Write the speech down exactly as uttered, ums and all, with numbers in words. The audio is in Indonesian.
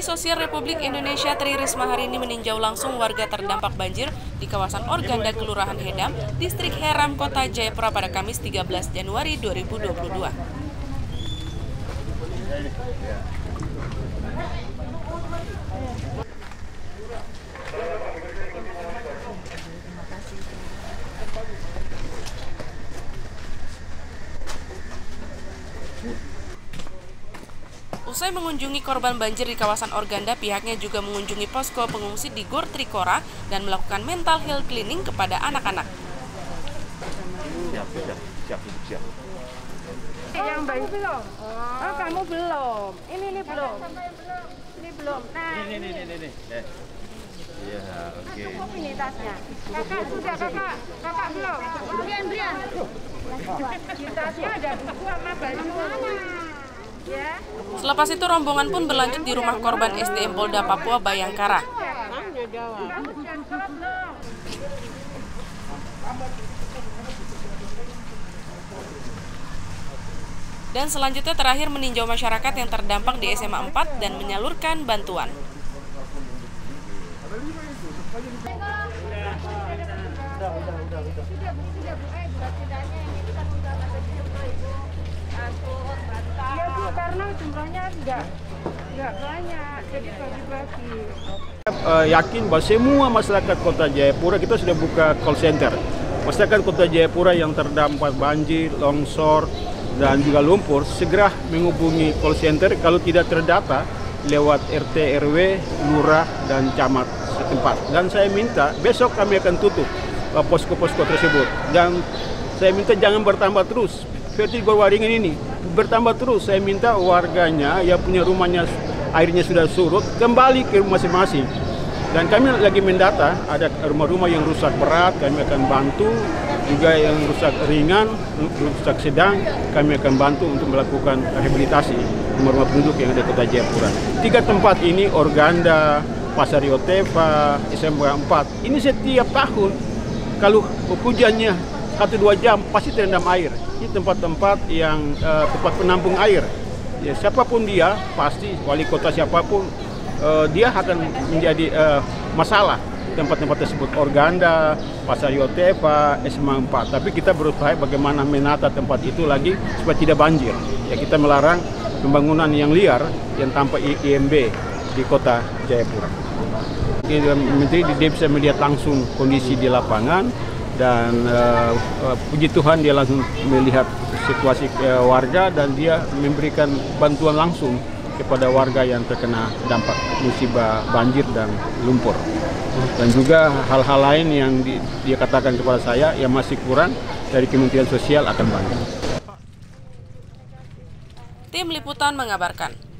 Menteri Sosial Republik Indonesia Tri Risma hari ini meninjau langsung warga terdampak banjir di kawasan Organda, Kelurahan Hedam, Distrik Heram, Kota Jayapura pada Kamis tiga belas Januari dua ribu dua puluh dua. Usai mengunjungi korban banjir di kawasan Organda, pihaknya juga mengunjungi posko pengungsi di Gor Trikora dan melakukan mental health cleaning kepada anak-anak. Siap, siap, siap, siap. Yang baik belum? Oh, kamu belum. Ini ini belum. Ini belum. Nah, ini ini ini ini. Eh. Iya, oke. Ini tasnya. Kakak sudah kakak. Kakak belum. Brian, Brian. Di tasnya ada buku sama baju. Ya. Selepas itu rombongan pun berlanjut di rumah korban S D M Polda Papua Bayangkara. Dan selanjutnya terakhir meninjau masyarakat yang terdampak di S M A empat dan menyalurkan bantuan. Karena jumlahnya enggak enggak banyak, jadi bagi-bagi. Uh, yakin bahwa semua masyarakat Kota Jayapura kita sudah buka call center. Masyarakat Kota Jayapura yang terdampak banjir, longsor, dan juga lumpur segera menghubungi call center kalau tidak terdata lewat R T R W, lurah, dan camat setempat. Dan saya minta besok kami akan tutup uh, posko-posko tersebut. Dan saya minta jangan bertambah terus. Seperti Gorwaringin ini bertambah terus. Saya minta warganya yang punya rumahnya airnya sudah surut kembali ke rumah masing-masing. Dan kami lagi mendata ada rumah-rumah yang rusak berat, kami akan bantu. Juga yang rusak ringan, rusak sedang, kami akan bantu untuk melakukan rehabilitasi rumah-rumah penduduk yang ada di Kota Jayapura. Tiga tempat ini, Organda, Pasar Yotefa, S M A empat, ini setiap tahun kalau hujannya satu dua jam pasti terendam air. Ini tempat-tempat yang uh, tempat penampung air. Ya, siapapun dia, pasti wali kota siapapun, uh, dia akan menjadi uh, masalah. Tempat-tempat tersebut Organda, Pasar Yotefa, S M A empat. Tapi kita berusaha bagaimana menata tempat itu lagi supaya tidak banjir. Ya, kita melarang pembangunan yang liar yang tanpa I M B di Kota Jayapura. Menteri dia bisa melihat langsung kondisi di lapangan. Dan uh, uh, puji Tuhan dia langsung melihat situasi uh, warga dan dia memberikan bantuan langsung kepada warga yang terkena dampak musibah banjir dan lumpur. Dan juga hal-hal lain yang di, dia katakan kepada saya yang masih kurang dari Kementerian Sosial akan bantu. Tim Liputan mengabarkan.